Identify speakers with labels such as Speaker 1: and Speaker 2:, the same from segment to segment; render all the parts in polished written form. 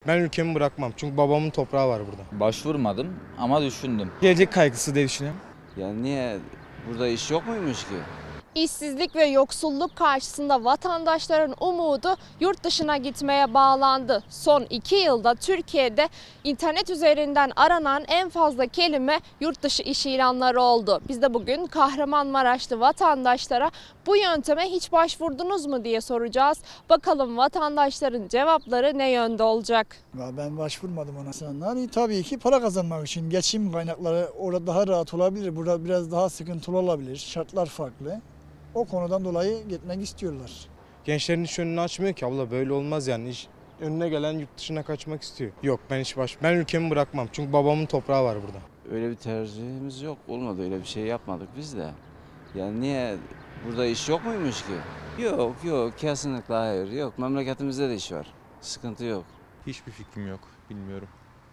Speaker 1: Ben ülkemi bırakmam çünkü babamın toprağı var burada.
Speaker 2: Başvurmadım ama düşündüm.
Speaker 3: Gelecek kaygısı diye düşünüyorum.
Speaker 4: Ya niye burada iş yok muymuş ki?
Speaker 5: İşsizlik ve yoksulluk karşısında vatandaşların umudu yurt dışına gitmeye bağlandı. Son 2 yılda Türkiye'de internet üzerinden aranan en fazla kelime yurt dışı iş ilanları oldu. Biz de bugün Kahramanmaraşlı vatandaşlara bu yönteme hiç başvurdunuz mu diye soracağız. Bakalım vatandaşların cevapları ne yönde olacak?
Speaker 6: Ya ben başvurmadım ona. İnsanlar tabii ki para kazanmak için geçim kaynakları orada daha rahat olabilir. Burada biraz daha sıkıntılı olabilir. Şartlar farklı. O konudan dolayı gitmek istiyorlar.
Speaker 1: Gençlerin hiç önünü açmıyor ki abla, böyle olmaz yani. Önüne gelen yurt dışına kaçmak istiyor. Yok, ben ülkemi bırakmam çünkü babamın toprağı var burada.
Speaker 4: Öyle bir tercihimiz yok. Olmadı, öyle bir şey yapmadık biz de. Yani niye burada iş yok muymuş ki? Yok kesinlikle hayır. Yok, memleketimizde de iş var. Sıkıntı yok.
Speaker 7: Hiçbir fikrim yok, bilmiyorum.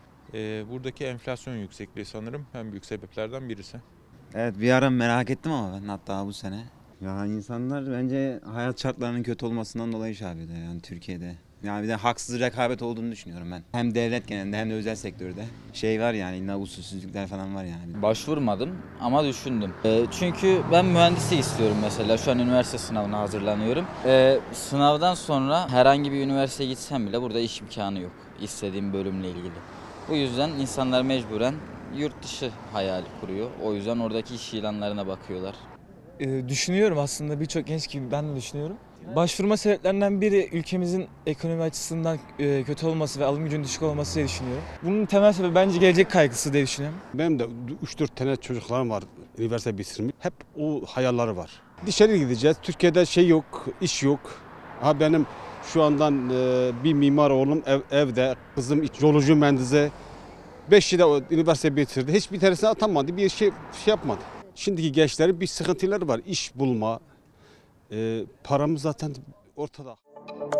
Speaker 7: Buradaki enflasyon yüksekliği sanırım en büyük sebeplerden birisi.
Speaker 8: Evet, bir ara merak ettim ama ben hatta bu sene. Ya insanlar bence hayat şartlarının kötü olmasından dolayı şey yapıyor yani Türkiye'de. Yani bir de haksız rekabet olduğunu düşünüyorum ben. Hem devlet genelinde hem de özel sektörde. Şey var yani illa usulsüzlükler falan var yani.
Speaker 2: Başvurmadım ama düşündüm. Çünkü ben mühendislik istiyorum mesela. Şu an üniversite sınavına hazırlanıyorum. Sınavdan sonra herhangi bir üniversiteye gitsem bile burada iş imkanı yok. İstediğim bölümle ilgili. Bu yüzden insanlar mecburen yurt dışı hayali kuruyor. O yüzden oradaki iş ilanlarına bakıyorlar.
Speaker 3: Düşünüyorum aslında birçok genç gibi ben de düşünüyorum. Başvurma sebeplerinden biri ülkemizin ekonomi açısından kötü olması ve alım gücünün düşük olması diye düşünüyorum. Bunun temel sebebi bence gelecek kaygısı diye düşünüyorum.
Speaker 9: Benim de 3-4 tane çocuklarım var, üniversite bitirmiş. Hep o hayalleri var. Dışarı gideceğiz. Türkiye'de şey yok, iş yok. Benim şu andan bir mimar oğlum evde, kızım yolcu mühendisi. 5'i de üniversite bitirdi. Hiçbir tanesine atamadı, bir şey yapmadı. Şimdiki gençlerin bir sıkıntıları var. İş bulma, paramız zaten ortada.